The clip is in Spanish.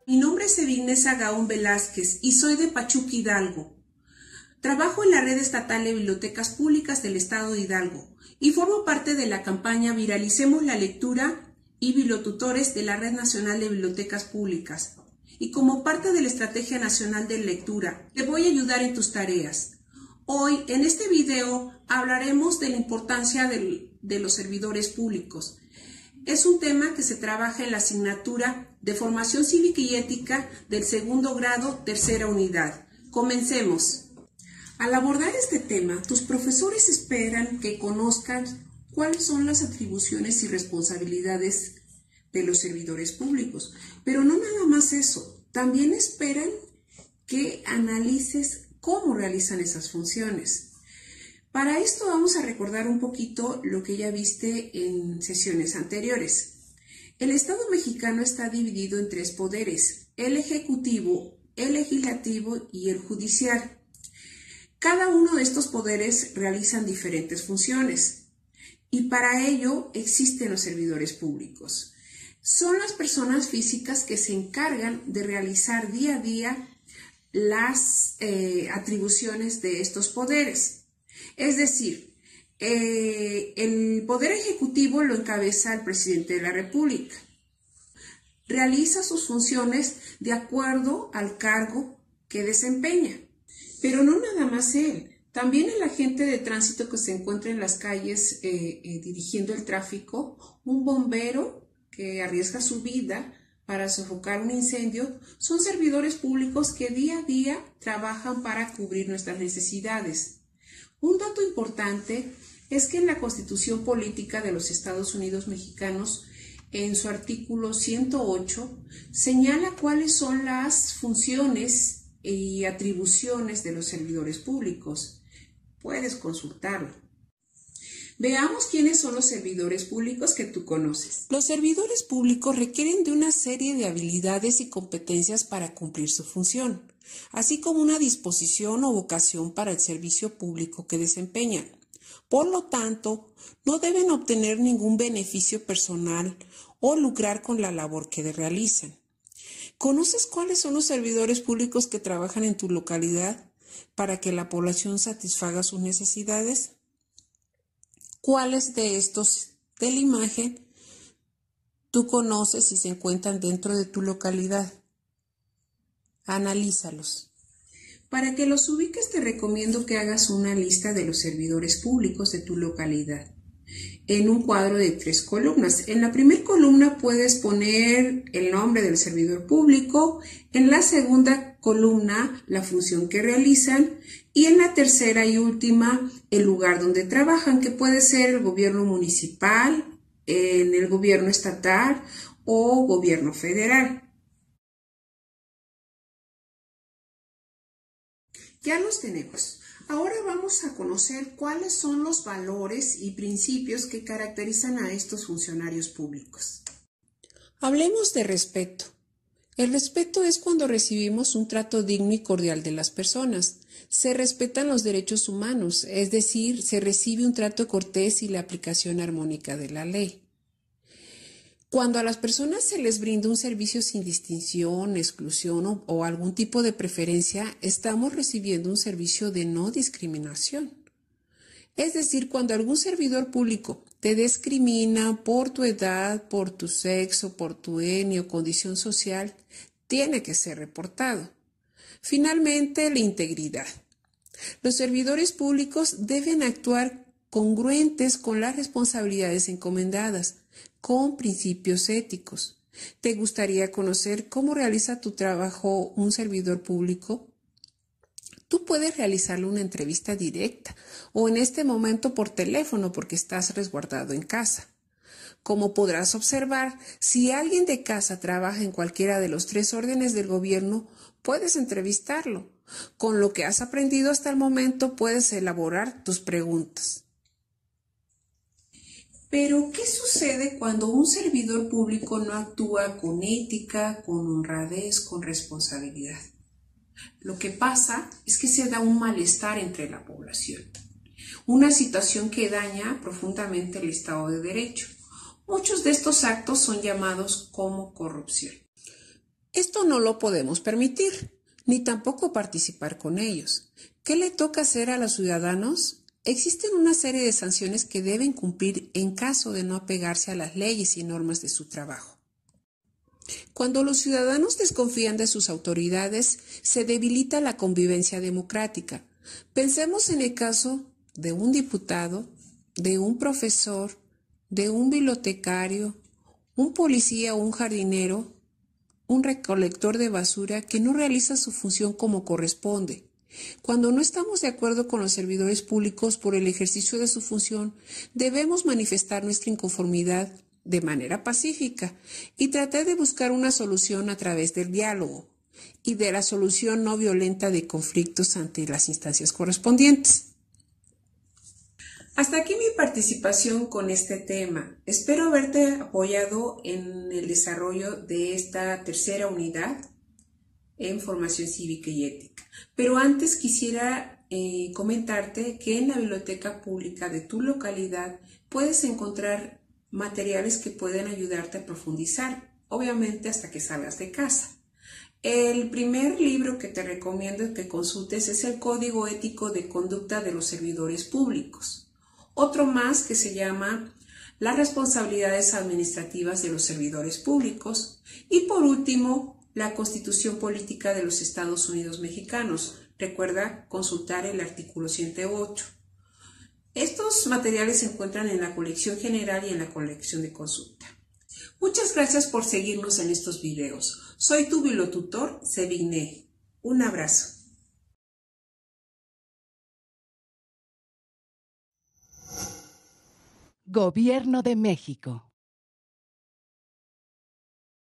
Mi nombre es Evinesa Gaón Velázquez y soy de Pachuca, Hidalgo. Trabajo en la Red Estatal de Bibliotecas Públicas del Estado de Hidalgo y formo parte de la campaña Viralicemos la Lectura y Bibliotutores de la Red Nacional de Bibliotecas Públicas. Y como parte de la Estrategia Nacional de Lectura, te voy a ayudar en tus tareas. Hoy, en este video, hablaremos de la importancia de los servidores públicos. Es un tema que se trabaja en la asignatura de Formación Cívica y Ética del segundo grado, tercera unidad. Comencemos. Al abordar este tema, tus profesores esperan que conozcas cuáles son las atribuciones y responsabilidades de los servidores públicos. Pero no nada más eso, también esperan que analices cómo realizan esas funciones. Para esto vamos a recordar un poquito lo que ya viste en sesiones anteriores. El Estado mexicano está dividido en tres poderes: el ejecutivo, el legislativo y el judicial. Cada uno de estos poderes realizan diferentes funciones y para ello existen los servidores públicos. Son las personas físicas que se encargan de realizar día a día las atribuciones de estos poderes. Es decir, el poder ejecutivo lo encabeza el presidente de la República. Realiza sus funciones de acuerdo al cargo que desempeña. Pero no nada más él, también el agente de tránsito que se encuentra en las calles dirigiendo el tráfico, un bombero que arriesga su vida para sofocar un incendio, son servidores públicos que día a día trabajan para cubrir nuestras necesidades. Un dato importante es que en la Constitución Política de los Estados Unidos Mexicanos, en su artículo 108, señala cuáles son las funciones y atribuciones de los servidores públicos. Puedes consultarlo. Veamos quiénes son los servidores públicos que tú conoces. Los servidores públicos requieren de una serie de habilidades y competencias para cumplir su función, así como una disposición o vocación para el servicio público que desempeñan. Por lo tanto, no deben obtener ningún beneficio personal o lucrar con la labor que realizan. ¿Conoces cuáles son los servidores públicos que trabajan en tu localidad para que la población satisfaga sus necesidades? ¿Cuáles de estos de la imagen tú conoces y se encuentran dentro de tu localidad? Analízalos. Para que los ubiques, te recomiendo que hagas una lista de los servidores públicos de tu localidad en un cuadro de 3 columnas. En la primera columna puedes poner el nombre del servidor público, en la segunda columna la función que realizan y en la tercera y última el lugar donde trabajan, que puede ser el gobierno municipal, en el gobierno estatal o gobierno federal. Ya los tenemos. Ahora vamos a conocer cuáles son los valores y principios que caracterizan a estos funcionarios públicos. Hablemos de respeto. El respeto es cuando recibimos un trato digno y cordial de las personas. Se respetan los derechos humanos, es decir, se recibe un trato cortés y la aplicación armónica de la ley. Cuando a las personas se les brinda un servicio sin distinción, exclusión o algún tipo de preferencia, estamos recibiendo un servicio de no discriminación. Es decir, cuando algún servidor público te discrimina por tu edad, por tu sexo, por tu etnia o condición social, tiene que ser reportado. Finalmente, la integridad. Los servidores públicos deben actuar congruentes con las responsabilidades encomendadas, con principios éticos. ¿Te gustaría conocer cómo realiza tu trabajo un servidor público? Tú puedes realizarle una entrevista directa o en este momento por teléfono porque estás resguardado en casa. Como podrás observar, si alguien de casa trabaja en cualquiera de los 3 órdenes del gobierno, puedes entrevistarlo. Con lo que has aprendido hasta el momento puedes elaborar tus preguntas. Pero, ¿qué sucede cuando un servidor público no actúa con ética, con honradez, con responsabilidad? Lo que pasa es que se da un malestar entre la población, una situación que daña profundamente el Estado de Derecho. Muchos de estos actos son llamados como corrupción. Esto no lo podemos permitir, ni tampoco participar con ellos. ¿Qué le toca hacer a los ciudadanos? Existen una serie de sanciones que deben cumplir en caso de no apegarse a las leyes y normas de su trabajo. Cuando los ciudadanos desconfían de sus autoridades, se debilita la convivencia democrática. Pensemos en el caso de un diputado, de un profesor, de un bibliotecario, un policía o un jardinero, un recolector de basura que no realiza su función como corresponde. Cuando no estamos de acuerdo con los servidores públicos por el ejercicio de su función, debemos manifestar nuestra inconformidad de manera pacífica y tratar de buscar una solución a través del diálogo y de la solución no violenta de conflictos ante las instancias correspondientes. Hasta aquí mi participación con este tema. Espero haberte apoyado en el desarrollo de esta tercera unidad en formación cívica y ética. Pero antes quisiera comentarte que en la biblioteca pública de tu localidad puedes encontrar materiales que pueden ayudarte a profundizar, obviamente hasta que salgas de casa. El primer libro que te recomiendo que consultes es el Código Ético de Conducta de los Servidores Públicos. Otro más que se llama Las responsabilidades administrativas de los servidores públicos. Y por último, la Constitución Política de los Estados Unidos Mexicanos. Recuerda consultar el artículo 108. Estos materiales se encuentran en la colección general y en la colección de consulta. Muchas gracias por seguirnos en estos videos. Soy tu bibliotutor, Sevigné. Un abrazo. Gobierno de México.